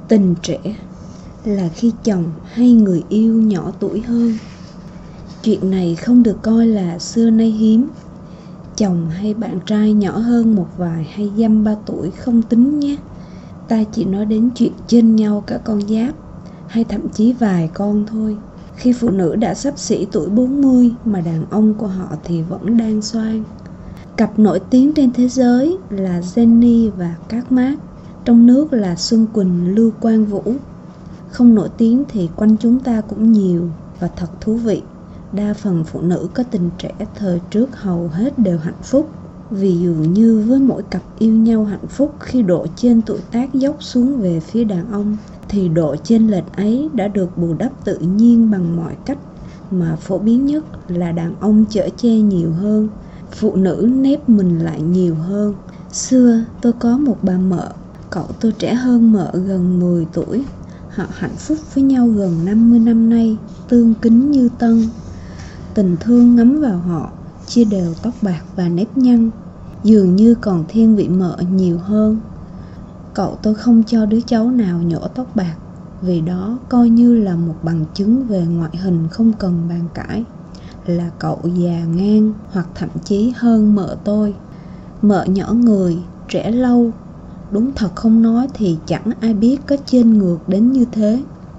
Tình trẻ là khi chồng hay người yêu nhỏ tuổi hơn. Chuyện này không được coi là xưa nay hiếm. Chồng hay bạn trai nhỏ hơn một vài hay dăm ba tuổi không tính nhé. Ta chỉ nói đến chuyện chênh nhau cả con giáp, hay thậm chí vài con thôi. Khi phụ nữ đã xấp xỉ tuổi 40 mà đàn ông của họ thì vẫn đang xoang. Cặp nổi tiếng trên thế giới là Jenny và Các Mác, trong nước là Xuân Quỳnh, Lưu Quang Vũ. Không nổi tiếng thì quanh chúng ta cũng nhiều và thật thú vị. Đa phần phụ nữ có tình trẻ thời trước hầu hết đều hạnh phúc, vì dường như với mỗi cặp yêu nhau hạnh phúc khi độ chênh tuổi tác dốc xuống về phía đàn ông, thì độ chênh lệch ấy đã được bù đắp tự nhiên bằng mọi cách, mà phổ biến nhất là đàn ông chở che nhiều hơn, phụ nữ nép mình lại nhiều hơn. Xưa tôi có một bà mợ, cậu tôi trẻ hơn mợ gần 10 tuổi. Họ hạnh phúc với nhau gần 50 năm nay, tương kính như tân. Tình thương ngấm vào họ, chia đều tóc bạc và nếp nhăn, dường như còn thiên vị mợ nhiều hơn. Cậu tôi không cho đứa cháu nào nhổ tóc bạc, vì đó coi như là một bằng chứng về ngoại hình không cần bàn cãi, là cậu già ngang hoặc thậm chí hơn mợ tôi. Mợ nhỏ người, trẻ lâu, đúng thật không nói thì chẳng ai biết có chênh ngược đến như thế.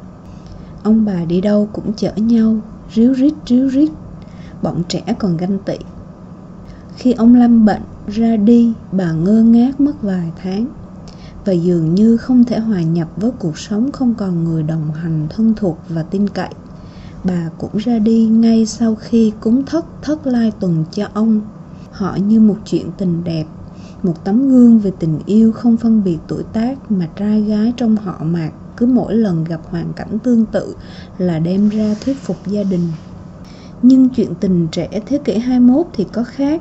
Ông bà đi đâu cũng chở nhau, ríu rít, bọn trẻ còn ganh tị. Khi ông Lâm bệnh ra đi, bà ngơ ngác mất vài tháng, và dường như không thể hòa nhập với cuộc sống không còn người đồng hành thân thuộc và tin cậy. Bà cũng ra đi ngay sau khi cúng thất lai tuần cho ông. Họ như một chuyện tình đẹp, một tấm gương về tình yêu không phân biệt tuổi tác, mà trai gái trong họ Mạc cứ mỗi lần gặp hoàn cảnh tương tự là đem ra thuyết phục gia đình. Nhưng chuyện tình trẻ thế kỷ 21 thì có khác.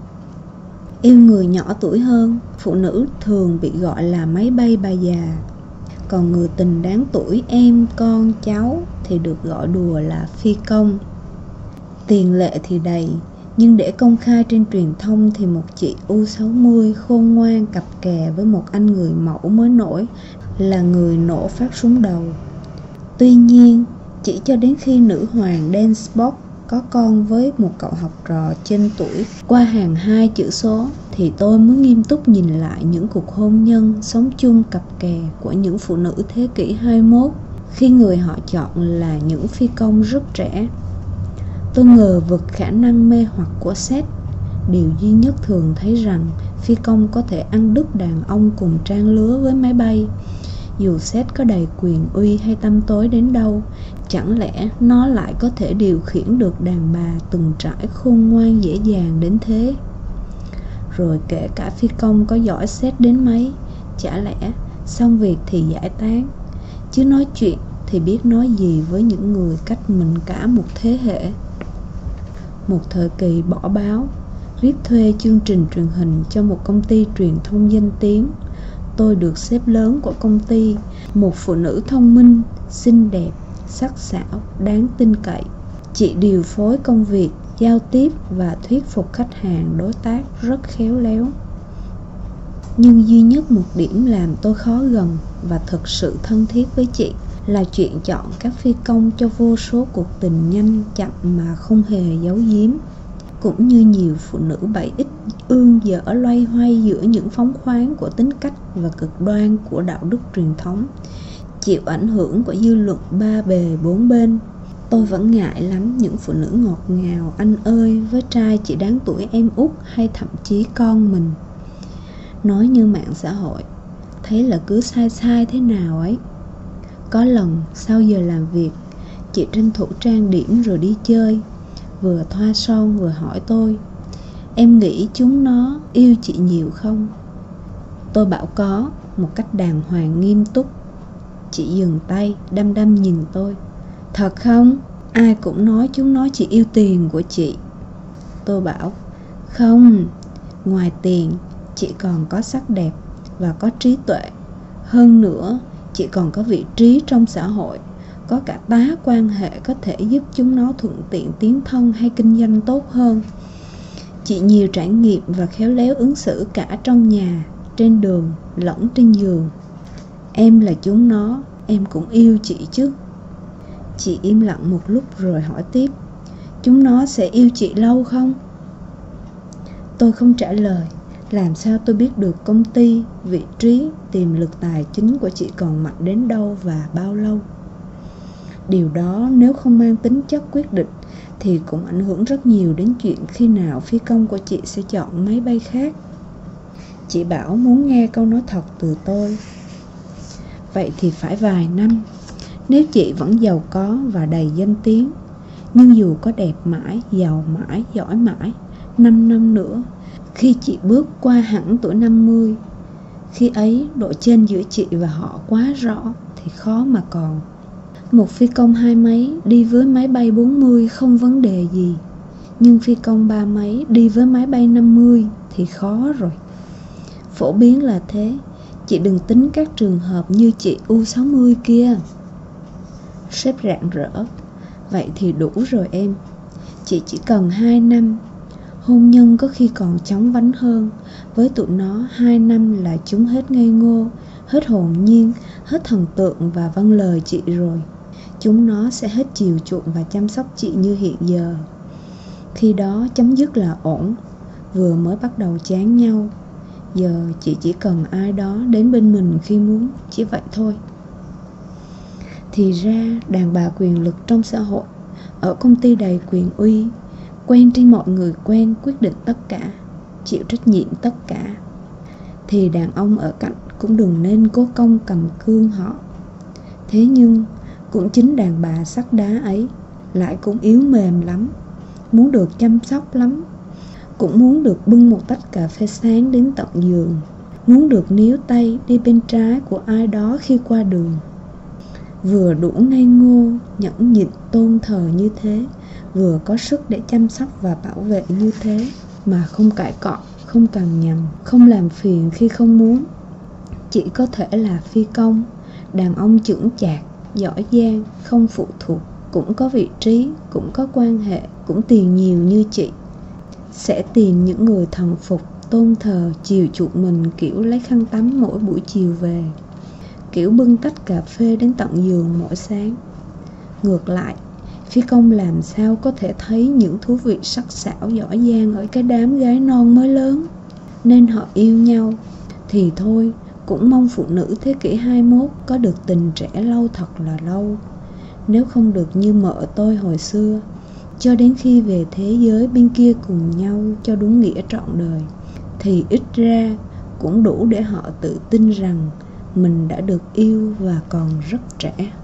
Yêu người nhỏ tuổi hơn, phụ nữ thường bị gọi là máy bay bà già. Còn người tình đáng tuổi em, con, cháu thì được gọi đùa là phi công. Tiền lệ thì đầy, nhưng để công khai trên truyền thông thì một chị U60 khôn ngoan cặp kè với một anh người mẫu mới nổi là người nổ phát súng đầu. Tuy nhiên, chỉ cho đến khi nữ hoàng Dancebox có con với một cậu học trò trên tuổi qua hàng 2 chữ số thì tôi mới nghiêm túc nhìn lại những cuộc hôn nhân sống chung cặp kè của những phụ nữ thế kỷ 21, khi người họ chọn là những phi công rất trẻ. Tôi ngờ vực khả năng mê hoặc của Seth. Điều duy nhất thường thấy rằng phi công có thể ăn đứt đàn ông cùng trang lứa với máy bay. Dù Seth có đầy quyền uy hay tăm tối đến đâu, chẳng lẽ nó lại có thể điều khiển được đàn bà từng trải khôn ngoan dễ dàng đến thế? Rồi kể cả phi công có giỏi Seth đến mấy, chả lẽ xong việc thì giải tán, chứ nói chuyện thì biết nói gì với những người cách mình cả một thế hệ. Một thời kỳ bỏ báo, viết thuê chương trình truyền hình cho một công ty truyền thông danh tiếng. Tôi được sếp lớn của công ty, một phụ nữ thông minh, xinh đẹp, sắc sảo, đáng tin cậy. Chị điều phối công việc, giao tiếp và thuyết phục khách hàng đối tác rất khéo léo. Nhưng duy nhất một điểm làm tôi khó gần và thực sự thân thiết với chị là chuyện chọn các phi công cho vô số cuộc tình nhanh chậm mà không hề giấu giếm. Cũng như nhiều phụ nữ 7X ương dở loay hoay giữa những phóng khoáng của tính cách và cực đoan của đạo đức truyền thống, chịu ảnh hưởng của dư luận ba bề bốn bên. Tôi vẫn ngại lắm những phụ nữ ngọt ngào anh ơi với trai chỉ đáng tuổi em út hay thậm chí con mình. Nói như mạng xã hội, thấy là cứ sai thế nào ấy. Có lần sau giờ làm việc, chị tranh thủ trang điểm rồi đi chơi, vừa thoa son vừa hỏi tôi: em nghĩ chúng nó yêu chị nhiều không? Tôi bảo có, một cách đàng hoàng nghiêm túc. Chị dừng tay, đăm nhìn tôi: thật không? Ai cũng nói chúng nó chỉ yêu tiền của chị. Tôi bảo: không, ngoài tiền, chị còn có sắc đẹp và có trí tuệ. Hơn nữa, chị còn có vị trí trong xã hội, có cả tá quan hệ có thể giúp chúng nó thuận tiện tiến thân hay kinh doanh tốt hơn. Chị nhiều trải nghiệm và khéo léo ứng xử cả trong nhà, trên đường, lẫn trên giường. Em là chúng nó, em cũng yêu chị chứ. Chị im lặng một lúc rồi hỏi tiếp, chúng nó sẽ yêu chị lâu không? Tôi không trả lời. Làm sao tôi biết được công ty, vị trí, tiềm lực tài chính của chị còn mạnh đến đâu và bao lâu? Điều đó nếu không mang tính chất quyết định thì cũng ảnh hưởng rất nhiều đến chuyện khi nào phi công của chị sẽ chọn máy bay khác. Chị bảo muốn nghe câu nói thật từ tôi. Vậy thì phải vài năm. Nếu chị vẫn giàu có và đầy danh tiếng, nhưng dù có đẹp mãi, giàu mãi, giỏi mãi, 5 năm nữa, khi chị bước qua hẳn tuổi 50, khi ấy độ chênh giữa chị và họ quá rõ thì khó mà còn. Một phi công 2 mấy đi với máy bay 40 không vấn đề gì, nhưng phi công 3 mấy đi với máy bay 50 thì khó rồi. Phổ biến là thế, chị đừng tính các trường hợp như chị U60 kia. Sếp rạng rỡ. Vậy thì đủ rồi em. Chị chỉ cần 2 năm. Hôn nhân có khi còn chóng vánh hơn. Với tụi nó 2 năm là chúng hết ngây ngô, hết hồn nhiên, hết thần tượng và vâng lời chị rồi. Chúng nó sẽ hết chiều chuộng và chăm sóc chị như hiện giờ. Khi đó chấm dứt là ổn. Vừa mới bắt đầu chán nhau. Giờ chị chỉ cần ai đó đến bên mình khi muốn, chỉ vậy thôi. Thì ra đàn bà quyền lực trong xã hội, ở công ty đầy quyền uy, quen trên mọi người quen, quyết định tất cả, chịu trách nhiệm tất cả. Thì đàn ông ở cạnh cũng đừng nên cố công cầm cương họ. Thế nhưng cũng chính đàn bà sắt đá ấy lại cũng yếu mềm lắm, muốn được chăm sóc lắm, cũng muốn được bưng một tách cà phê sáng đến tận giường, muốn được níu tay đi bên trái của ai đó khi qua đường. Vừa đủ ngây ngô, nhẫn nhịn tôn thờ như thế, vừa có sức để chăm sóc và bảo vệ như thế, mà không cãi cọ, không cằn nhằn, không làm phiền khi không muốn. Chỉ có thể là phi công, đàn ông chững chạc, giỏi giang, không phụ thuộc, cũng có vị trí, cũng có quan hệ, cũng tiền nhiều như chị. Sẽ tìm những người thần phục, tôn thờ, chiều chuộng mình kiểu lấy khăn tắm mỗi buổi chiều về, kiểu bưng tách cà phê đến tận giường mỗi sáng. Ngược lại, phi công làm sao có thể thấy những thú vị sắc sảo giỏi giang ở cái đám gái non mới lớn, nên họ yêu nhau. Thì thôi, cũng mong phụ nữ thế kỷ 21 có được tình trẻ lâu thật là lâu. Nếu không được như mợ tôi hồi xưa, cho đến khi về thế giới bên kia cùng nhau cho đúng nghĩa trọn đời, thì ít ra cũng đủ để họ tự tin rằng mình đã được yêu và còn rất trẻ.